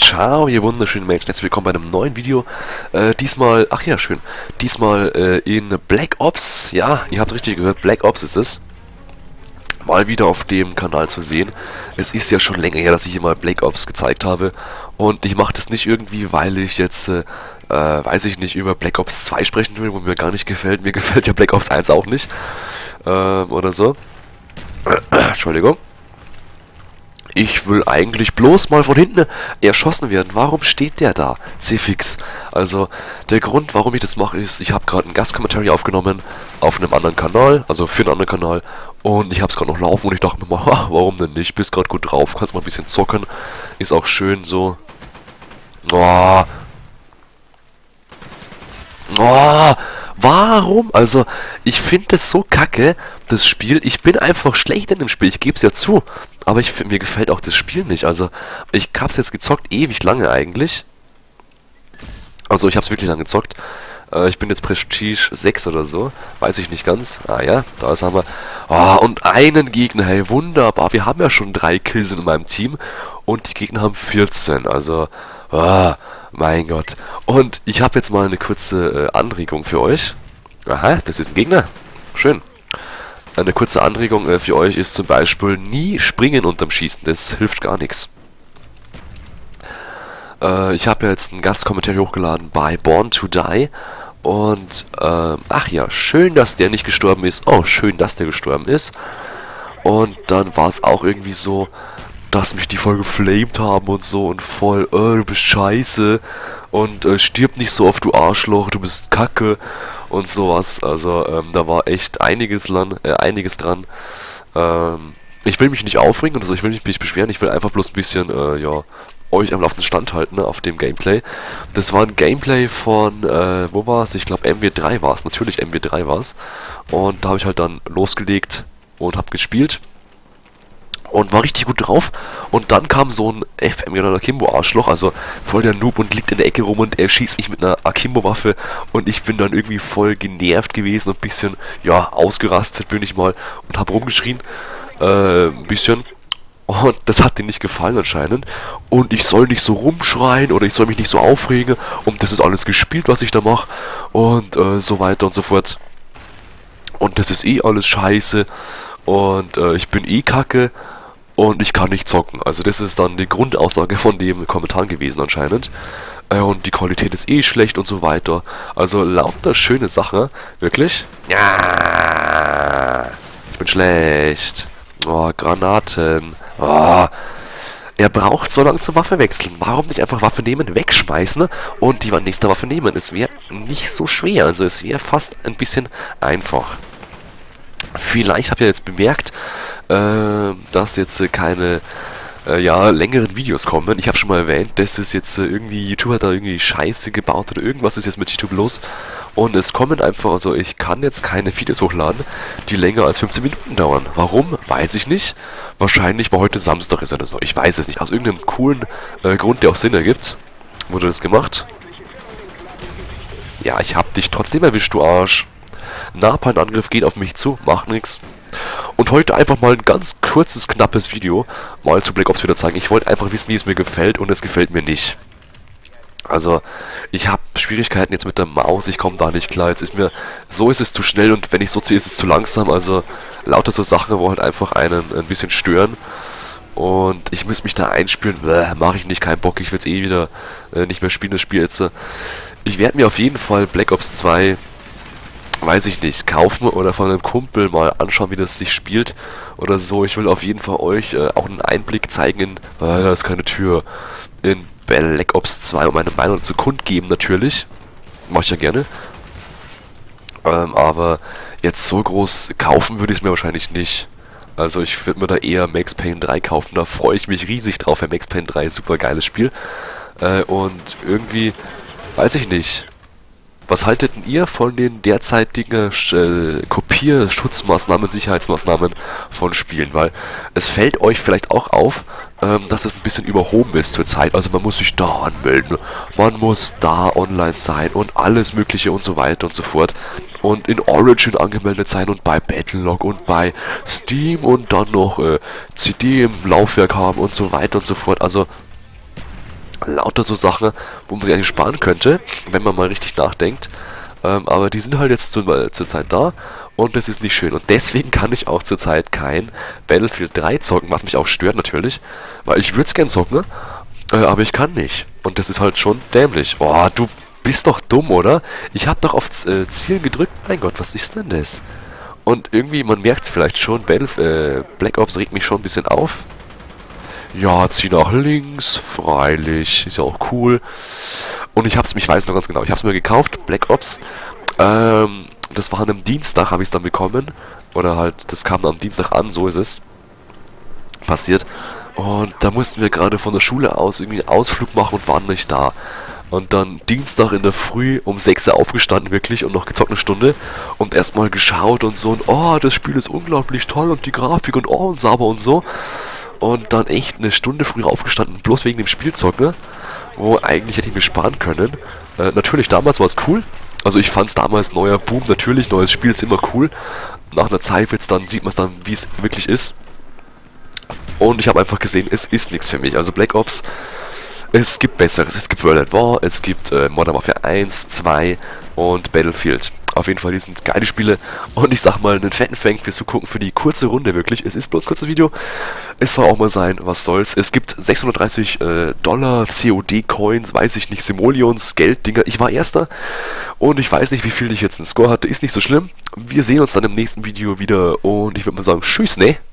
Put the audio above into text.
Ciao, ihr wunderschönen Menschen, herzlich willkommen bei einem neuen Video. Diesmal, ach ja, schön, diesmal in Black Ops. Ja, ihr habt richtig gehört, Black Ops ist es. Mal wieder auf dem Kanal zu sehen. Es ist ja schon länger her, dass ich hier mal Black Ops gezeigt habe. Und ich mache das nicht irgendwie, weil ich jetzt, weiß ich nicht, über Black Ops 2 sprechen will, wo mir gar nicht gefällt. Mir gefällt ja Black Ops 1 auch nicht. Oder so. Entschuldigung. Ich will eigentlich bloß mal von hinten erschossen werden. Warum steht der da? C-Fix. Also, der Grund, warum ich das mache, ist, ich habe gerade einen Gastkommentar aufgenommen auf einem anderen Kanal, also für einen anderen Kanal. Und ich habe es gerade noch laufen und ich dachte mir mal, warum denn nicht? Bist gerade gut drauf, kannst mal ein bisschen zocken. Ist auch schön so. Oh. Oh. Warum? Also, ich finde es so kacke, das Spiel. Ich bin einfach schlecht in dem Spiel, ich gebe es ja zu. Aber mir gefällt auch das Spiel nicht. Also, ich hab's jetzt gezockt, ewig lange eigentlich. Also, ich hab's wirklich lange gezockt. Ich bin jetzt Prestige 6 oder so. Weiß ich nicht ganz. Ah ja, da haben wir. Oh, und einen Gegner, hey, wunderbar. Wir haben ja schon 3 Kills in meinem Team. Und die Gegner haben 14. Also, mein Gott. Und ich habe jetzt mal eine kurze Anregung für euch. Aha, das ist ein Gegner. Schön. Eine kurze Anregung für euch ist zum Beispiel nie springen unterm Schießen. Das hilft gar nichts. Ich habe ja jetzt einen Gastkommentar hochgeladen bei Born to Die. Und, ach ja, schön, dass der nicht gestorben ist. Oh, schön, dass der gestorben ist. Und dann war es auch irgendwie so, dass mich die voll geflamed haben und so und voll, du bist scheiße und stirb nicht so oft, du Arschloch, du bist kacke und sowas. Also da war echt einiges dran. Ich will mich nicht aufregen, also ich will mich nicht beschweren, ich will einfach bloß ein bisschen, ja, euch am laufenden Stand halten, ne, auf dem Gameplay. Das war ein Gameplay von, wo war es? Ich glaube MW3 war es, natürlich MW3 war es. Und da habe ich halt dann losgelegt und habe gespielt. Und war richtig gut drauf. Und dann kam so ein FM genannter Akimbo-Arschloch, also voll der Noob und liegt in der Ecke rum und er schießt mich mit einer Akimbo-Waffe. Und ich bin dann irgendwie voll genervt gewesen, ein bisschen, ja, ausgerastet bin ich mal und hab rumgeschrien. Ein bisschen. Und das hat ihm nicht gefallen anscheinend. Und ich soll nicht so rumschreien oder ich soll mich nicht so aufregen. Und das ist alles gespielt, was ich da mache. Und so weiter und so fort. Und das ist eh alles scheiße. Und ich bin eh kacke. Und ich kann nicht zocken. Also das ist dann die Grundaussage von dem Kommentar gewesen anscheinend. Und die Qualität ist eh schlecht und so weiter. Also lauter schöne Sachen. Wirklich. Ja. Ich bin schlecht. Oh, Granaten. Oh. Er braucht so lange zur Waffe wechseln. Warum nicht einfach Waffe nehmen, wegschmeißen und die nächste Waffe nehmen? Es wäre nicht so schwer. Also es wäre fast ein bisschen einfach. Vielleicht habt ihr jetzt bemerkt, dass jetzt keine ja, längeren Videos kommen. Ich habe schon mal erwähnt, dass es jetzt irgendwie YouTube hat da irgendwie Scheiße gebaut oder irgendwas ist jetzt mit YouTube los. Und es kommen einfach, also ich kann jetzt keine Videos hochladen, die länger als 15 Minuten dauern. Warum? Weiß ich nicht. Wahrscheinlich, weil heute Samstag ist oder so. Ich weiß es nicht. Aus irgendeinem coolen Grund, der auch Sinn ergibt, wurde das gemacht. Ja, ich hab dich trotzdem erwischt, du Arsch. Napalm-Angriff geht auf mich zu, macht nichts. Und heute einfach mal ein ganz kurzes, knappes Video mal zu Black Ops wieder zeigen. Ich wollte einfach wissen, wie es mir gefällt und es gefällt mir nicht. Also, ich habe Schwierigkeiten jetzt mit der Maus, ich komme da nicht klar. Jetzt ist mir, so ist es zu schnell und wenn ich so ziehe, ist es zu langsam. Also, lauter so Sachen, wo halt einfach einen ein bisschen stören. Und ich muss mich da einspielen, mache ich nicht, keinen Bock, ich will es eh wieder nicht mehr spielen, das Spiel jetzt. Ich werde mir auf jeden Fall Black Ops 2... weiß ich nicht, kaufen oder von einem Kumpel mal anschauen, wie das sich spielt oder so. Ich will auf jeden Fall euch auch einen Einblick zeigen in, da ist keine Tür, in Black Ops 2 und meine Meinung dazu kundgeben natürlich. Mach ich ja gerne. Aber jetzt so groß kaufen würde ich es mir wahrscheinlich nicht. Also ich würde mir da eher Max Payne 3 kaufen, da freue ich mich riesig drauf, weil Max Payne 3 ist ein super geiles Spiel. Und irgendwie, weiß ich nicht. Was haltet denn ihr von den derzeitigen Kopierschutzmaßnahmen, Sicherheitsmaßnahmen von Spielen? Weil es fällt euch vielleicht auch auf, dass es ein bisschen überhoben ist zurzeit. Also man muss sich da anmelden, man muss da online sein und alles mögliche und so weiter und so fort. Und in Origin angemeldet sein und bei Battlelog und bei Steam und dann noch CD im Laufwerk haben und so weiter und so fort. Also Lauter so Sachen, wo man sich eigentlich sparen könnte, wenn man mal richtig nachdenkt. Aber die sind halt jetzt zur Zeit da und das ist nicht schön. Und deswegen kann ich auch zurzeit kein Battlefield 3 zocken, was mich auch stört natürlich. Weil ich würde es gern zocken, aber ich kann nicht. Und das ist halt schon dämlich. Boah, du bist doch dumm, oder? Ich habe doch aufs Ziel gedrückt. Mein Gott, was ist denn das? Und irgendwie, man merkt es vielleicht schon, Black Ops regt mich schon ein bisschen auf. Ja, zieh nach links, freilich, ist ja auch cool. Und ich weiß noch ganz genau, ich hab's mir gekauft, Black Ops. Das war an einem Dienstag, habe ich es dann bekommen. Oder halt, das kam dann am Dienstag an, so ist es passiert. Und da mussten wir gerade von der Schule aus irgendwie einen Ausflug machen und waren nicht da. Und dann Dienstag in der Früh um 6 Uhr aufgestanden wirklich und noch gezockt eine Stunde und erstmal geschaut und so und oh, das Spiel ist unglaublich toll und die Grafik und oh und sauber und so. Und dann echt eine Stunde früher aufgestanden, bloß wegen dem Spielzocken, wo eigentlich hätte ich mir sparen können. Natürlich, damals war es cool. Also ich fand es damals neuer Boom, natürlich, neues Spiel ist immer cool. Nach einer Zeit sieht man es dann, wie es wirklich ist. Und ich habe einfach gesehen, es ist nichts für mich. Also Black Ops, es gibt Besseres. Es gibt World at War, es gibt Modern Warfare 1, 2 und Battlefield. Auf jeden Fall, die sind geile Spiele. Und ich sag mal, einen fetten Fang fürs Zugucken für die kurze Runde wirklich. Es ist bloß ein kurzes Video. Es soll auch mal sein, was soll's. Es gibt 630 Dollar, COD-Coins, weiß ich nicht, Simoleons, Gelddinger. Ich war Erster. Und ich weiß nicht, wie viel ich jetzt einen Score hatte. Ist nicht so schlimm. Wir sehen uns dann im nächsten Video wieder. Und ich würde mal sagen, tschüss, ne?